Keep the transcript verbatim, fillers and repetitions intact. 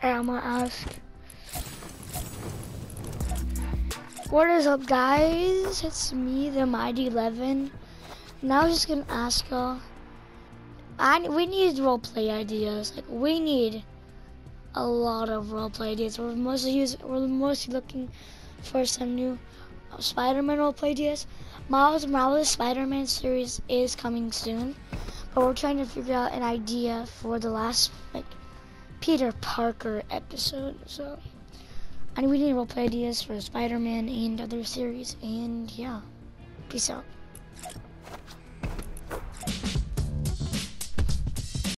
Alright, I'm gonna ask. What is up, guys? It's me, the Mighty eleven. Now I was just gonna ask y'all. I we need roleplay ideas. Like we need a lot of roleplay ideas. We're mostly using, we're mostly looking for some new Spider-Man roleplay ideas. Miles Morales Spider-Man series is coming soon, but we're trying to figure out an idea for the last like Peter Parker episode. So, and we need roleplay ideas for Spider-Man and other series. And yeah, peace out.